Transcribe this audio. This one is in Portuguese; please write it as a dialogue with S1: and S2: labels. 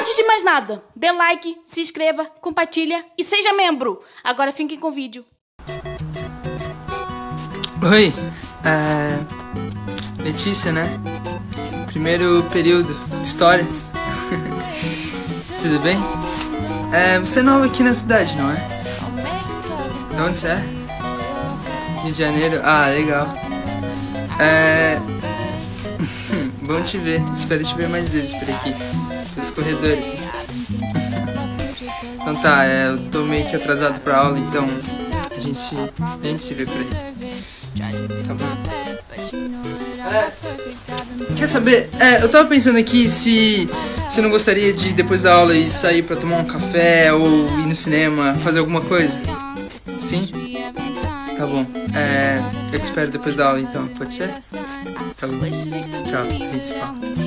S1: Antes de mais nada, dê like, se inscreva, compartilha e seja membro. Agora fiquem com o vídeo.
S2: Oi, Letícia, né? Primeiro período, História. Tudo bem? Você é nova aqui na cidade, não é? De onde você é? Rio de Janeiro? Ah, legal. Bom te ver. Espero te ver mais vezes por aqui, pelos corredores. Então tá, eu tô meio que atrasado pra aula, então a gente se vê por aí. Tá bom? Quer saber? Eu tava pensando aqui se você não gostaria de, depois da aula, ir sair pra tomar um café ou ir no cinema, fazer alguma coisa? Sim? Tá bom. Eu te espero depois da aula então, pode ser? Tá bom. Tchau, a gente se fala.